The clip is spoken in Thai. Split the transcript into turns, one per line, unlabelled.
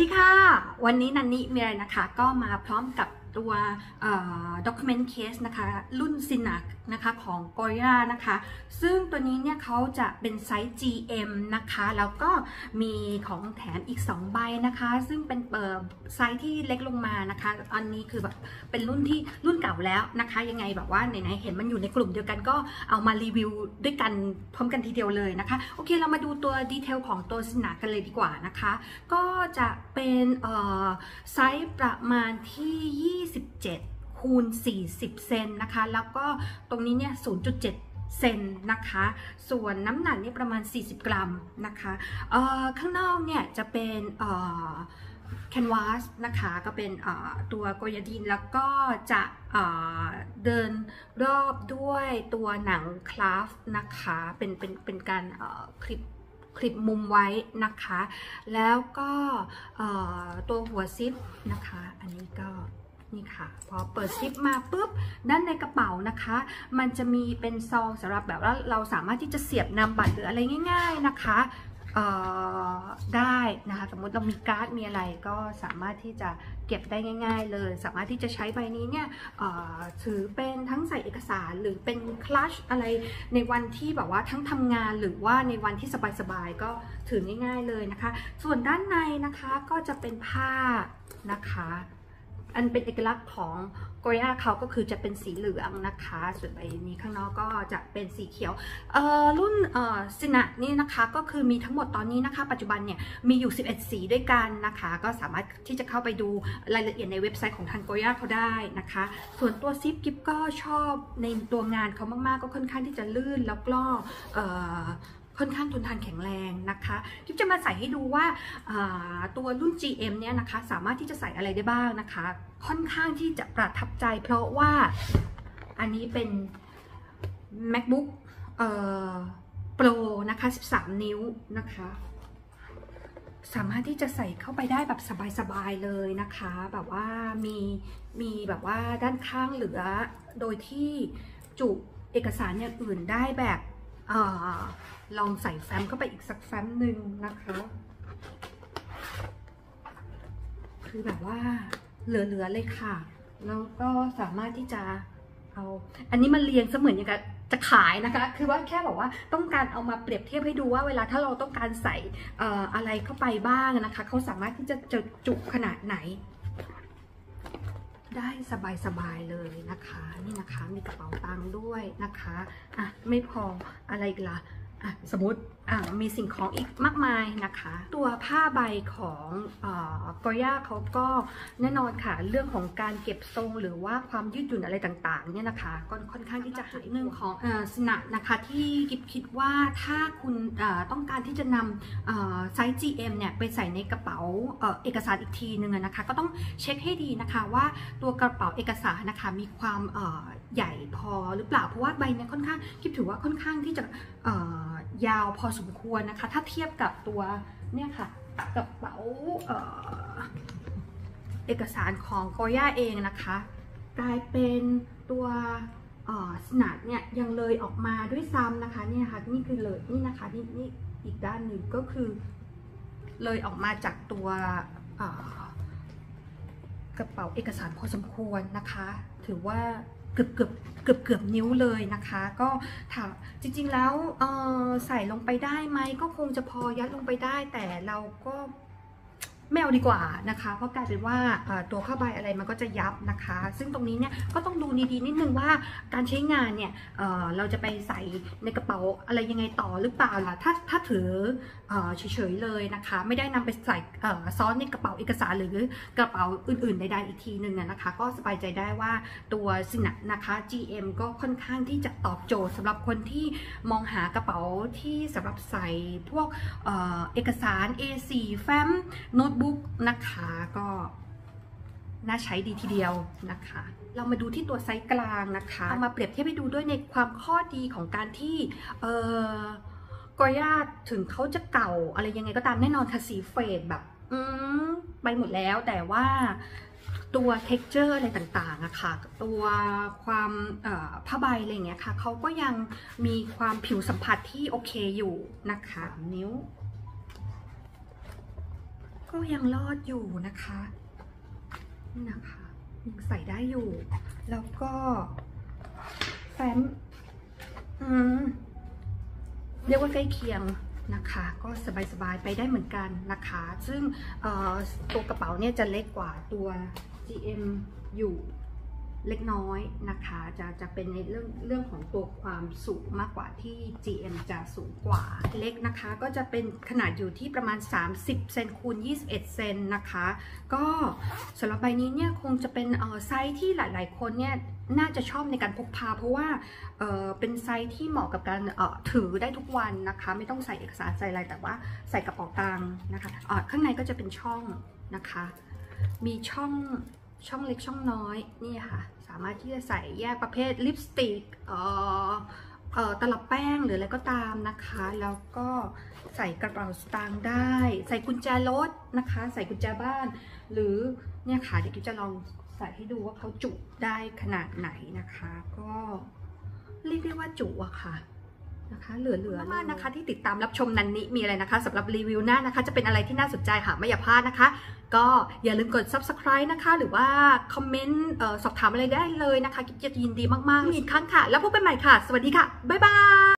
ดีค่ะวันนี้นันนี่มีอะไรนะคะก็มาพร้อมกับตัว document case นะคะรุ่น Synack นะคะของ Goya นะคะซึ่งตัวนี้เนี่ยเขาจะเป็นไซส์ GM นะคะแล้วก็มีของแถมอีก2ใบนะคะซึ่งเป็นไซส์ที่เล็กลงมานะคะอันนี้คือแบบเป็นรุ่นเก่าแล้วนะคะยังไงแบบว่าไหนๆเห็นมันอยู่ในกลุ่มเดียวกันก็เอามารีวิวด้วยกันพร้อมกันทีเดียวเลยนะคะโอเคเรามาดูตัวดีเทลของตัว Synack กันเลยดีกว่านะคะก็จะเป็นไซส์ประมาณที่27คูณ40เซนนะคะแล้วก็ตรงนี้เนี่ย0.7เซนนะคะส่วนน้ำหนักเนี่ยประมาณ40กรัมนะคะข้างนอกเนี่ยจะเป็นแคนวาสนะคะก็เป็นตัวโกยาดินแล้วก็จะเดินรอบด้วยตัวหนังคราฟนะคะเป็นการคลิปมุมไว้นะคะแล้วก็ตัวหัวซิปนะคะอันนี้ก็นี่ค่ะพอเปิดซิปมาปุ๊บด้านในกระเป๋านะคะมันจะมีเป็นซองสำหรับแบบว่าเราสามารถที่จะเสียบนามบัตรหรืออะไรง่ายๆนะคะได้นะคะสมมติเรามีการ์ดมีอะไรก็สามารถที่จะเก็บได้ง่ายๆเลยสามารถที่จะใช้ใบนี้เนี่ยถือเป็นทั้งใส่เอกสารหรือเป็นคลัชอะไรในวันที่แบบว่าทั้งทำงานหรือว่าในวันที่สบายๆก็ถือง่ายๆเลยนะคะส่วนด้านในนะคะก็จะเป็นผ้านะคะอันเป็นเอกลักษณ์ของโกย่าเขาก็คือจะเป็นสีเหลืองนะคะส่วนใบนี้ข้างนอกก็จะเป็นสีเขียวรุ่นSynackนี่นะคะก็คือมีทั้งหมดตอนนี้นะคะปัจจุบันเนี่ยมีอยู่11สีด้วยกันนะคะก็สามารถที่จะเข้าไปดูรายละเอียดในเว็บไซต์ของทางโกย่าเขาได้นะคะส่วนตัวซิปกิ๊บก็ชอบในตัวงานเขามากๆก็ค่อนข้างที่จะลื่นแล้วก็ค่อนข้างทนทานแข็งแรงนะคะกิ๊บจะมาใส่ให้ดูว่าตัวรุ่น GM เนี่ยนะคะสามารถที่จะใส่อะไรได้บ้างนะคะค่อนข้างที่จะประทับใจเพราะว่าอันนี้เป็น MacBook Pro นะคะ13 นิ้วนะคะสามารถที่จะใส่เข้าไปได้แบบสบายๆเลยนะคะแบบว่ามีแบบว่าด้านข้างเหลือโดยที่จุเอกสารอย่างอื่นได้แบบลองใส่แฟ้มเข้าไปอีกสักแฟ้มหนึ่งนะคะคือแบบว่าเหลือเลยค่ะแล้วก็สามารถที่จะเอาอันนี้มาเรียงเสมือนอย่างกับจะขายนะคะคือว่าแค่บอกว่าต้องการเอามาเปรียบเทียบให้ดูว่าเวลาถ้าเราต้องการใส่อะไรเข้าไปบ้างนะคะเขาสามารถที่จะจุขนาดไหนได้สบายๆเลยนะคะนี่นะคะมีกระเป๋าตังค์ด้วยนะคะไม่พออะไรอีกล่ะสมมติมีสิ่งของอีกมากมายนะคะตัวผ้าใบของโกย่าเขาก็แน่นอนค่ะเรื่องของการเก็บทรงหรือว่าความยืดหยุ่นอะไรต่างๆเนี่ยนะคะก็ค่อนข้างที่จะหายหนึ่งของSynackนะคะที่กิ๊บคิดว่าถ้าคุณต้องการที่จะนำไซส์ GM เนี่ยไปใส่ในกระเป๋าเอกสารอีกทีนึงนะคะก็ต้องเช็คให้ดีนะคะว่าตัวกระเป๋าเอกสารนะคะมีความใหญ่พอหรือเปล่าเพราะว่าใบนี้ค่อนข้างกิ๊บถือว่าค่อนข้างที่จะยาวพอสมควรนะคะถ้าเทียบกับตัวเนี่ยค่ะกระเป๋าเอกสารของโกย่าเองนะคะกลายเป็นตัวSynackเนี่ยยังเลยออกมาด้วยซ้ำนะคะนี่นะคะนี่คือเลยนี่นะคะนี่อีกด้านหนึ่งก็คือเลยออกมาจากตัวกระเป๋าเอกสารพอสมควรนะคะถือว่าเกือบนิ้วเลยนะคะก็ถามจริงๆแล้วใส่ลงไปได้ไหมก็คงจะพอยัดลงไปได้แต่เราก็ไม่เอาดีกว่านะคะเพราะกลายเป็นว่าตัวผ้าใบอะไรมันก็จะยับนะคะซึ่งตรงนี้เนี่ยก็ต้องดูดีๆนิดนึงว่าการใช้งานเนี่ยเราจะไปใส่ในกระเป๋าอะไรยังไงต่อหรือเปล่าล่ะถ้าถือเฉยๆเลยนะคะไม่ได้นำไปใส่ซ้อนในกระเป๋าเอกสารหรือกระเป๋าอื่นๆใดๆอีกทีหนึ่งนะคะก็สบายใจได้ว่าตัว Synack นะคะ GM ก็ค่อนข้างที่จะตอบโจทย์สำหรับคนที่มองหากระเป๋าที่สำหรับใส่พวกเอกสาร A4 แฟ้มโน้ตบุ๊กนะคะก็น่าใช้ดีทีเดียวนะคะเรามาดูที่ตัวไซส์กลางนะคะเอามาเปรียบเทียบให้ดูด้วยในความข้อดีของการที่โกย่าถึงเขาจะเก่าอะไรยังไงก็ตามแน่นอนค่ะสีเฟดแบบไปหมดแล้วแต่ว่าตัว texture อะไรต่างๆอะค่ะตัวความผ้าใบอะไรอย่างเงี้ยค่ะเขาก็ยังมีความผิวสัมผัสที่โอเคอยู่นะคะนิ้วก็ยังรอดอยู่นะคะนี่นะคะยังใส่ได้อยู่แล้วก็แฟ้มเรียกว่าใกล้เคียงนะคะก็สบายๆไปได้เหมือนกันนะคะซึ่งตัวกระเป๋าเนี่ยจะเล็กกว่าตัว GM อยู่เล็กน้อยนะคะจะเป็นในเรื่องของตัวความสูงมากกว่าที่ GM จะสูงกว่าเล็กนะคะก็จะเป็นขนาดอยู่ที่ประมาณ30เซนคูณ21เซนนะคะก็สำหรับใบนี้เนี่ยคงจะเป็นไซส์ที่หลายๆคนเนี่ยน่าจะชอบในการพกพาเพราะว่าเป็นไซส์ที่เหมาะกับการถือได้ทุกวันนะคะไม่ต้องใส่เอกสารใส่อะไรแต่ว่าใส่กระเป๋าตังค์นะคะข้างในก็จะเป็นช่องนะคะมีช่องเล็กช่องน้อยนี่ค่ะสามารถที่จะใส่แยกประเภทลิปสติกตลับแป้งหรืออะไรก็ตามนะคะแล้วก็ใส่กระเป๋าสตางค์ได้ใส่กุญแจรถนะคะใส่กุญแจบ้านหรือเนี่ยค่ะเดี๋ยวกิ๊บจะลองใส่ให้ดูว่าเขาจุได้ขนาดไหนนะคะก็เรียกได้ว่าจุอะค่ะนะคะเหลือมากนะคะที่ติดตามรับชมนันนี้มีอะไรนะคะสำหรับรีวิวหน้านะคะจะเป็นอะไรที่น่าสนใจค่ะไม่อย่าพลาดนะคะก็อย่าลืมกด subscribe นะคะหรือว่าคอมเมนต์สอบถามอะไรได้เลยนะคะกิ๊บจะยินดีมากๆอีกครั้งค่ะแล้วพบกันใหม่ค่ะสวัสดีค่ะบ๊ายบาย